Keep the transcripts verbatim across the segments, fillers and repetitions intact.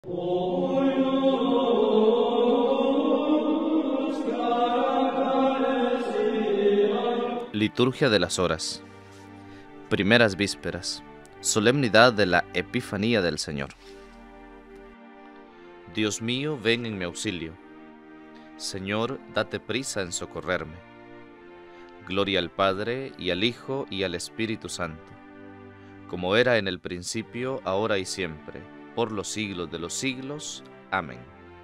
Liturgia de las Horas. Primeras vísperas. Solemnidad de la Epifanía del Señor. Dios mío, ven en mi auxilio. Señor, date prisa en socorrerme. Gloria al Padre, y al Hijo, y al Espíritu Santo, como era en el principio, ahora y siempre, por los siglos de los siglos. Amén.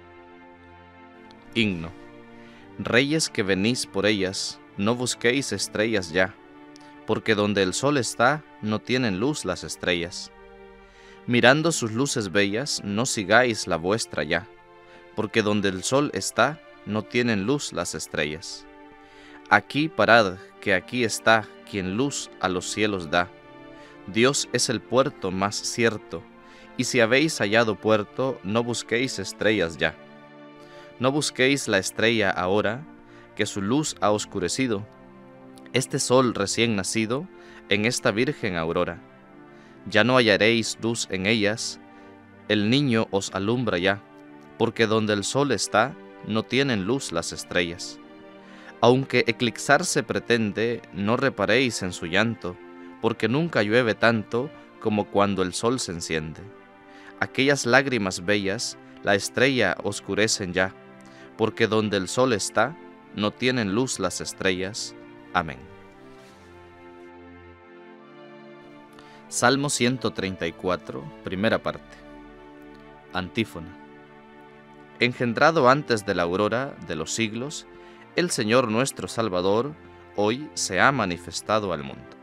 Himno. Reyes que venís por ellas, no busquéis estrellas ya, porque donde el sol está, no tienen luz las estrellas. Mirando sus luces bellas, no sigáis la vuestra ya, porque donde el sol está, no tienen luz las estrellas. Aquí parad, que aquí está quien luz a los cielos da. Dios es el puerto más cierto, y si habéis hallado puerto, no busquéis estrellas ya. No busquéis la estrella ahora, que su luz ha oscurecido, este sol recién nacido, en esta virgen aurora. Ya no hallaréis luz en ellas, el niño os alumbra ya, porque donde el sol está, no tienen luz las estrellas. Aunque eclipsarse pretende, no reparéis en su llanto, porque nunca llueve tanto como cuando el sol se enciende. Aquellas lágrimas bellas, la estrella oscurecen ya, porque donde el sol está, no tienen luz las estrellas. Amén. Salmo ciento treinta y cuatro, primera parte. Antífona. Engendrado antes de la aurora de los siglos, el Señor nuestro Salvador hoy se ha manifestado al mundo.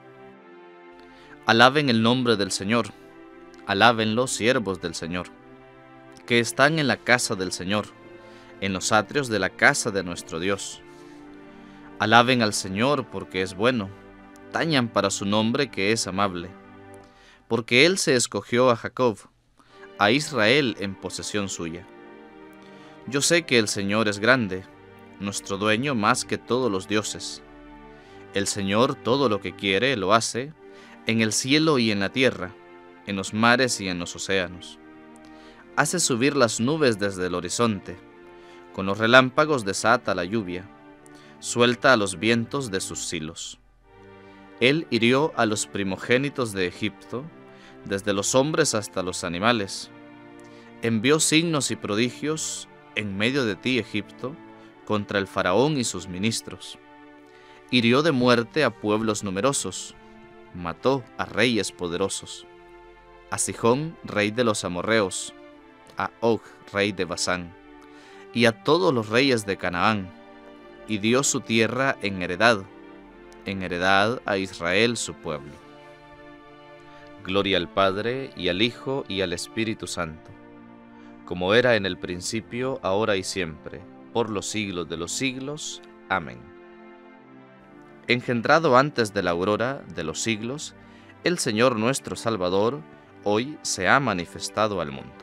Alaben el nombre del Señor, alaben los siervos del Señor, que están en la casa del Señor, en los atrios de la casa de nuestro Dios. Alaben al Señor porque es bueno, tañan para su nombre que es amable, porque Él se escogió a Jacob, a Israel en posesión suya. Yo sé que el Señor es grande, nuestro dueño más que todos los dioses. El Señor todo lo que quiere lo hace, en el cielo y en la tierra, en los mares y en los océanos. Hace subir las nubes desde el horizonte, con los relámpagos desata la lluvia, suelta a los vientos de sus silos. Él hirió a los primogénitos de Egipto, desde los hombres hasta los animales. Envió signos y prodigios en medio de ti, Egipto, contra el faraón y sus ministros. Hirió de muerte a pueblos numerosos, mató a reyes poderosos, a Sihón, rey de los amorreos, a Og, rey de Basán, y a todos los reyes de Canaán, y dio su tierra en heredad, en heredad a Israel su pueblo. Gloria al Padre, y al Hijo, y al Espíritu Santo, como era en el principio, ahora y siempre, por los siglos de los siglos. Amén. Engendrado antes de la aurora de los siglos, el Señor nuestro Salvador hoy se ha manifestado al mundo.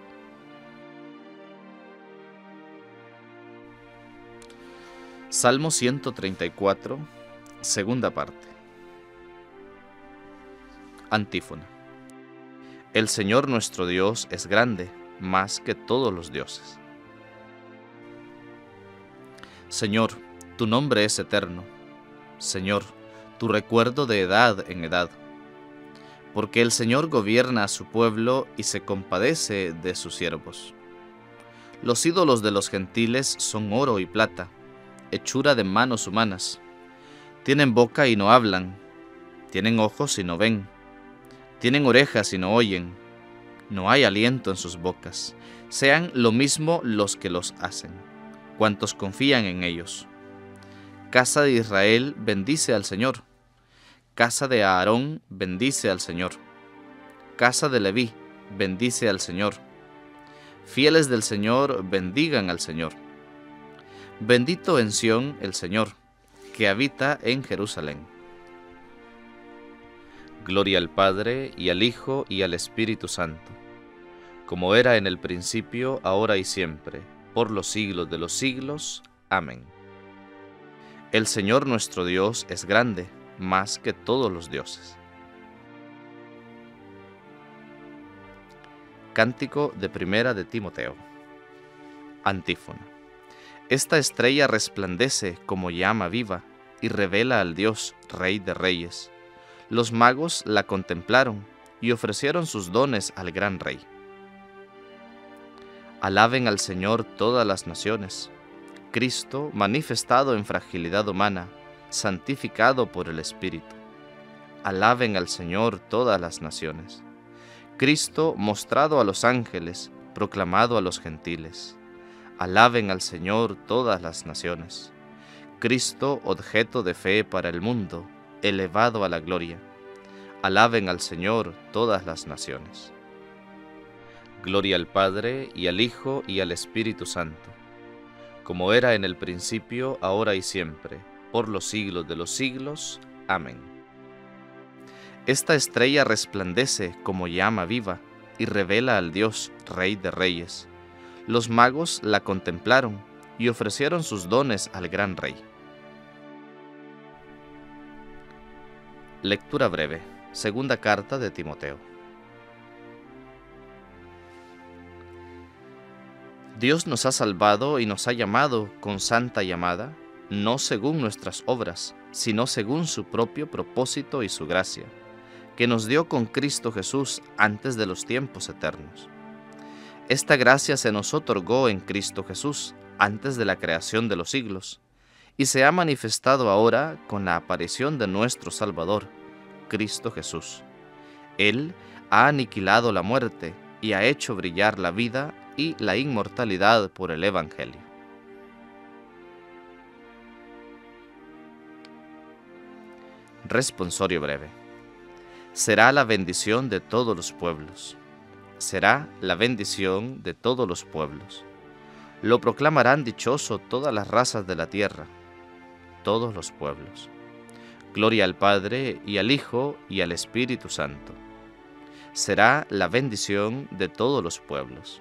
Salmo ciento treinta y cuatro, segunda parte. Antífona. El Señor nuestro Dios es grande, más que todos los dioses. Señor, tu nombre es eterno. Señor, tu recuerdo de edad en edad. Porque el Señor gobierna a su pueblo y se compadece de sus siervos. Los ídolos de los gentiles son oro y plata, hechura de manos humanas. Tienen boca y no hablan, tienen ojos y no ven, tienen orejas y no oyen, no hay aliento en sus bocas. Sean lo mismo los que los hacen, cuantos confían en ellos. Casa de Israel, bendice al Señor. Casa de Aarón, bendice al Señor. Casa de Leví, bendice al Señor. Fieles del Señor, bendigan al Señor. Bendito en Sión el Señor, que habita en Jerusalén. Gloria al Padre, y al Hijo, y al Espíritu Santo, como era en el principio, ahora y siempre, por los siglos de los siglos. Amén. El Señor nuestro Dios es grande, más que todos los dioses. Cántico de Primera de Timoteo. Antífona. Esta estrella resplandece como llama viva y revela al Dios, Rey de Reyes. Los magos la contemplaron y ofrecieron sus dones al gran Rey. Alaben al Señor todas las naciones. Cristo, manifestado en fragilidad humana, santificado por el Espíritu. Alaben al Señor todas las naciones. Cristo, mostrado a los ángeles, proclamado a los gentiles. Alaben al Señor todas las naciones. Cristo, objeto de fe para el mundo, elevado a la gloria. Alaben al Señor todas las naciones. Gloria al Padre, y al Hijo, y al Espíritu Santo, como era en el principio, ahora y siempre, por los siglos de los siglos. Amén. Esta estrella resplandece como llama viva y revela al Dios, Rey de Reyes. Los magos la contemplaron y ofrecieron sus dones al gran Rey. Lectura breve. Segunda carta de Timoteo. Dios nos ha salvado y nos ha llamado con santa llamada, no según nuestras obras, sino según su propio propósito y su gracia, que nos dio con Cristo Jesús antes de los tiempos eternos. Esta gracia se nos otorgó en Cristo Jesús antes de la creación de los siglos, y se ha manifestado ahora con la aparición de nuestro Salvador, Cristo Jesús. Él ha aniquilado la muerte y ha hecho brillar la vida y la inmortalidad por el Evangelio. Responsorio breve. Será la bendición de todos los pueblos. Será la bendición de todos los pueblos. Lo proclamarán dichoso todas las razas de la tierra, todos los pueblos. Gloria al Padre, y al Hijo, y al Espíritu Santo. Será la bendición de todos los pueblos.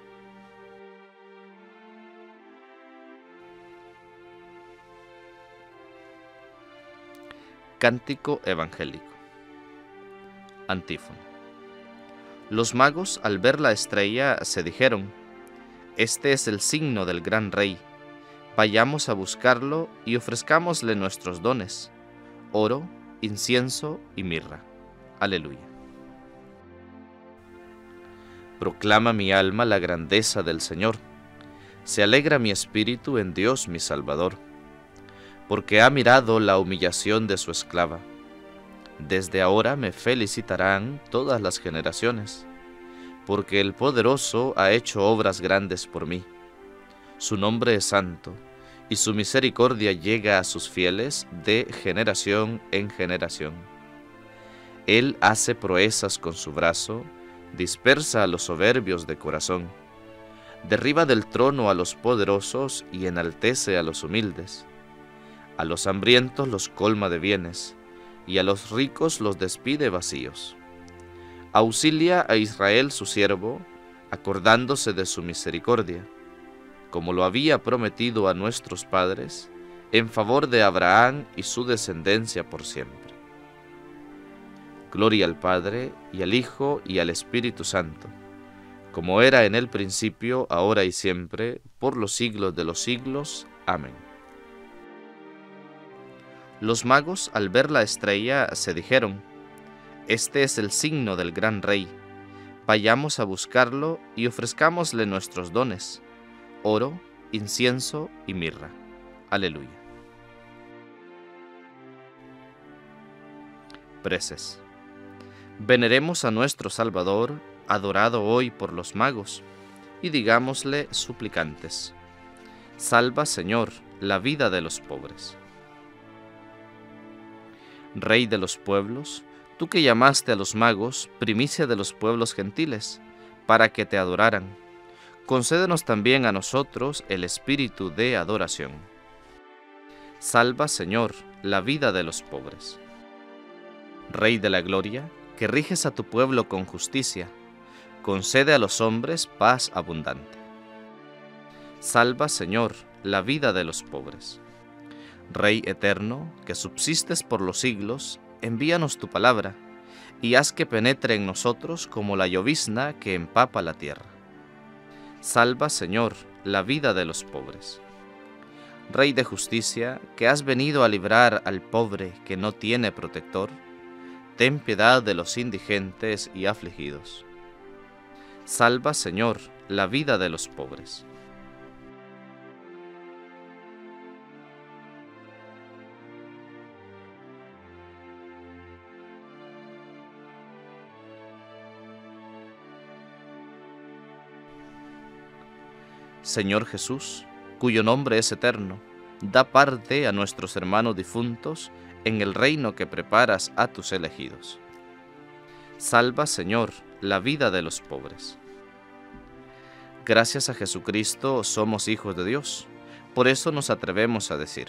Cántico evangélico. Antífona. Los magos, al ver la estrella, se dijeron: Este es el signo del gran Rey. Vayamos a buscarlo y ofrezcámosle nuestros dones: oro, incienso y mirra. Aleluya. Proclama mi alma la grandeza del Señor. Se alegra mi espíritu en Dios mi Salvador, porque ha mirado la humillación de su esclava. Desde ahora me felicitarán todas las generaciones, porque el Poderoso ha hecho obras grandes por mí. Su nombre es santo, y su misericordia llega a sus fieles de generación en generación. Él hace proezas con su brazo, dispersa a los soberbios de corazón, derriba del trono a los poderosos y enaltece a los humildes. A los hambrientos los colma de bienes, y a los ricos los despide vacíos. Auxilia a Israel su siervo, acordándose de su misericordia, como lo había prometido a nuestros padres, en favor de Abraham y su descendencia por siempre. Gloria al Padre, y al Hijo, y al Espíritu Santo, como era en el principio, ahora y siempre, por los siglos de los siglos. Amén. Los magos, al ver la estrella, se dijeron: Este es el signo del gran Rey. Vayamos a buscarlo y ofrezcámosle nuestros dones: oro, incienso y mirra. Aleluya. Preces. Veneremos a nuestro Salvador, adorado hoy por los magos, y digámosle suplicantes: Salva, Señor, la vida de los pobres. Rey de los pueblos, tú que llamaste a los magos, primicia de los pueblos gentiles, para que te adoraran, concédenos también a nosotros el espíritu de adoración. Salva, Señor, la vida de los pobres. Rey de la gloria, que riges a tu pueblo con justicia, concede a los hombres paz abundante. Salva, Señor, la vida de los pobres. Rey eterno, que subsistes por los siglos, envíanos tu palabra, y haz que penetre en nosotros como la llovizna que empapa la tierra. Salva, Señor, la vida de los pobres. Rey de justicia, que has venido a librar al pobre que no tiene protector, ten piedad de los indigentes y afligidos. Salva, Señor, la vida de los pobres. Señor Jesús, cuyo nombre es eterno, da parte a nuestros hermanos difuntos en el reino que preparas a tus elegidos. Salva, Señor, la vida de los pobres. Gracias a Jesucristo somos hijos de Dios, por eso nos atrevemos a decir: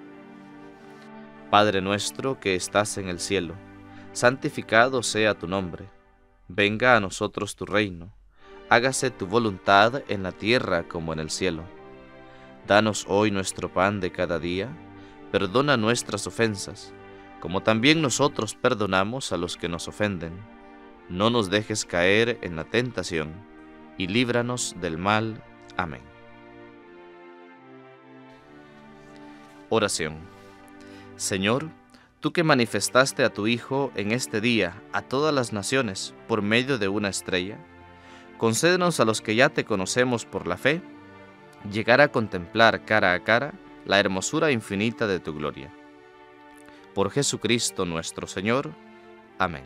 Padre nuestro que estás en el cielo, santificado sea tu nombre. Venga a nosotros tu reino. Hágase tu voluntad en la tierra como en el cielo. Danos hoy nuestro pan de cada día. Perdona nuestras ofensas, como también nosotros perdonamos a los que nos ofenden. No nos dejes caer en la tentación, y líbranos del mal. Amén. Oración. Señor, tú que manifestaste a tu Hijo en este día a todas las naciones por medio de una estrella, concédenos a los que ya te conocemos por la fe, llegar a contemplar cara a cara la hermosura infinita de tu gloria. Por Jesucristo nuestro Señor. Amén.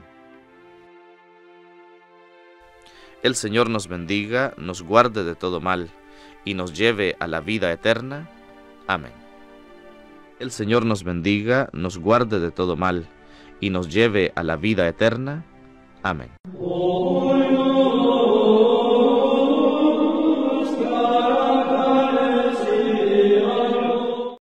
El Señor nos bendiga, nos guarde de todo mal, y nos lleve a la vida eterna. Amén. El Señor nos bendiga, nos guarde de todo mal, y nos lleve a la vida eterna. Amén.